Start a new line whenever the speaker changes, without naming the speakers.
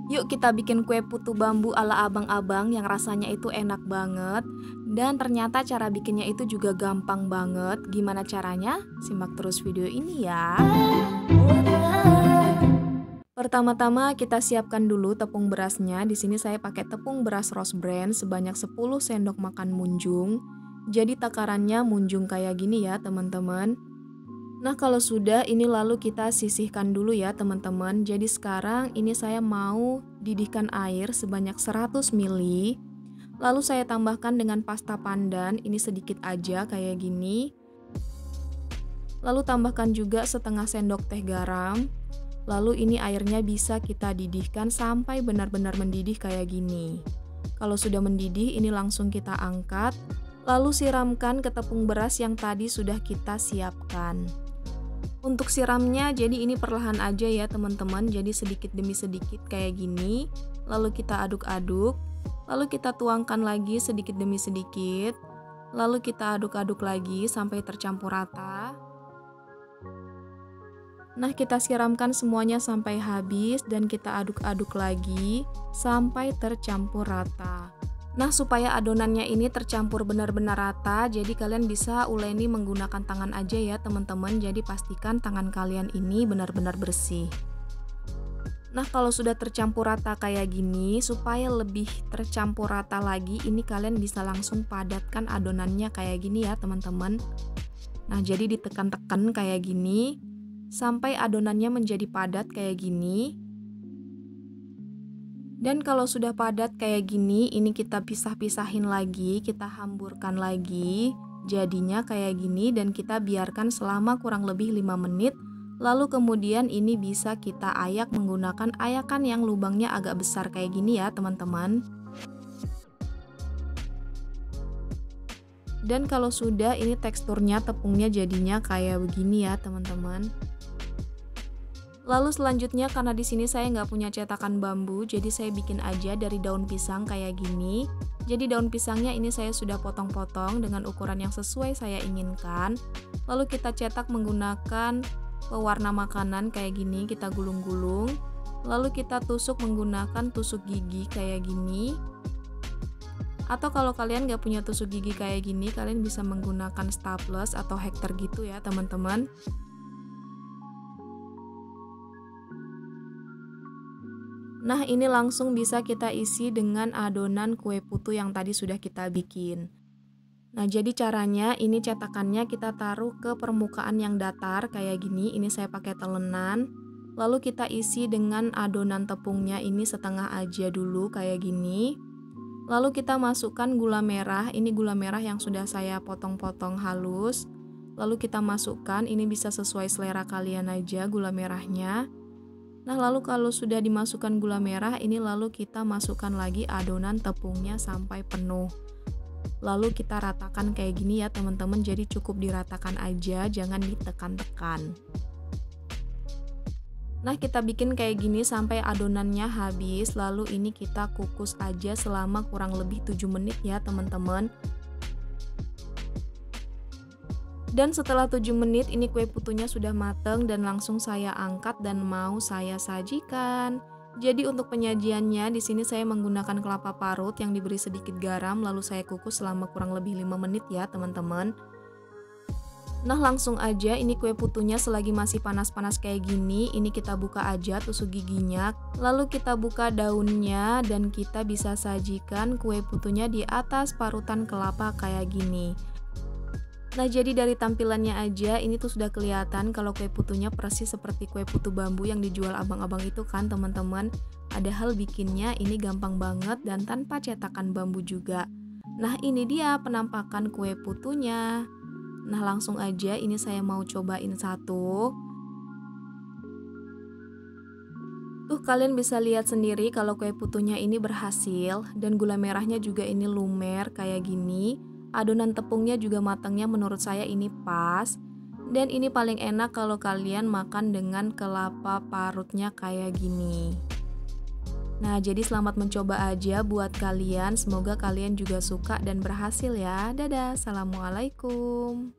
Yuk kita bikin kue putu bambu ala abang-abang yang rasanya itu enak banget. Dan ternyata cara bikinnya itu juga gampang banget. Gimana caranya? Simak terus video ini ya. Pertama-tama kita siapkan dulu tepung berasnya. Di sini saya pakai tepung beras Rose Brand sebanyak 10 sendok makan munjung. Jadi takarannya munjung kayak gini ya teman-teman. Nah kalau sudah ini lalu kita sisihkan dulu ya teman-teman. Jadi sekarang ini saya mau didihkan air sebanyak 100 ml. Lalu saya tambahkan dengan pasta pandan, ini sedikit aja kayak gini. Lalu tambahkan juga setengah sendok teh garam. Lalu ini airnya bisa kita didihkan sampai benar-benar mendidih kayak gini. Kalau sudah mendidih ini langsung kita angkat. Lalu siramkan ke tepung beras yang tadi sudah kita siapkan. Untuk siramnya jadi ini perlahan aja ya teman-teman. Jadi sedikit demi sedikit kayak gini. Lalu kita aduk-aduk. Lalu kita tuangkan lagi sedikit demi sedikit. Lalu kita aduk-aduk lagi sampai tercampur rata. Nah kita siramkan semuanya sampai habis dan kita aduk-aduk lagi sampai tercampur rata. Nah supaya adonannya ini tercampur benar-benar rata, jadi kalian bisa uleni menggunakan tangan aja ya teman-teman. Jadi pastikan tangan kalian ini benar-benar bersih. Nah kalau sudah tercampur rata kayak gini, supaya lebih tercampur rata lagi, ini kalian bisa langsung padatkan adonannya kayak gini ya teman-teman. Nah jadi ditekan-tekan kayak gini sampai adonannya menjadi padat kayak gini. Dan kalau sudah padat kayak gini, ini kita pisah-pisahin lagi, kita hamburkan lagi. Jadinya kayak gini dan kita biarkan selama kurang lebih 5 menit. Lalu kemudian ini bisa kita ayak menggunakan ayakan yang lubangnya agak besar kayak gini ya teman-teman. Dan kalau sudah ini teksturnya tepungnya jadinya kayak begini ya teman-teman. Lalu selanjutnya karena di sini saya nggak punya cetakan bambu, jadi saya bikin aja dari daun pisang kayak gini. Jadi daun pisangnya ini saya sudah potong-potong dengan ukuran yang sesuai saya inginkan. Lalu kita cetak menggunakan pewarna makanan kayak gini, kita gulung-gulung. Lalu kita tusuk menggunakan tusuk gigi kayak gini. Atau kalau kalian nggak punya tusuk gigi kayak gini, kalian bisa menggunakan staples atau hektar gitu ya teman-teman. Nah ini langsung bisa kita isi dengan adonan kue putu yang tadi sudah kita bikin. Nah jadi caranya ini cetakannya kita taruh ke permukaan yang datar kayak gini. Ini saya pakai telenan. Lalu kita isi dengan adonan tepungnya ini setengah aja dulu kayak gini. Lalu kita masukkan gula merah. Ini gula merah yang sudah saya potong-potong halus. Lalu kita masukkan, ini bisa sesuai selera kalian aja gula merahnya. Nah lalu kalau sudah dimasukkan gula merah, ini lalu kita masukkan lagi adonan tepungnya sampai penuh. Lalu kita ratakan kayak gini ya teman-teman, jadi cukup diratakan aja, jangan ditekan-tekan. Nah kita bikin kayak gini sampai adonannya habis, lalu ini kita kukus aja selama kurang lebih 7 menit ya teman-teman. Dan setelah 7 menit ini kue putunya sudah mateng dan langsung saya angkat dan mau saya sajikan. Jadi untuk penyajiannya di sini saya menggunakan kelapa parut yang diberi sedikit garam lalu saya kukus selama kurang lebih 5 menit ya teman-teman. Nah langsung aja ini kue putunya selagi masih panas-panas kayak gini, ini kita buka aja tusuk giginya. Lalu kita buka daunnya dan kita bisa sajikan kue putunya di atas parutan kelapa kayak gini. Nah jadi dari tampilannya aja ini tuh sudah kelihatan kalau kue putunya persis seperti kue putu bambu yang dijual abang-abang itu kan teman-teman. Padahal bikinnya ini gampang banget dan tanpa cetakan bambu juga. Nah ini dia penampakan kue putunya. Nah langsung aja ini saya mau cobain satu. Tuh kalian bisa lihat sendiri kalau kue putunya ini berhasil dan gula merahnya juga ini lumer kayak gini. Adonan tepungnya juga matangnya menurut saya ini pas. Dan ini paling enak kalau kalian makan dengan kelapa parutnya kayak gini. Nah jadi selamat mencoba aja buat kalian. Semoga kalian juga suka dan berhasil ya. Dadah, assalamualaikum.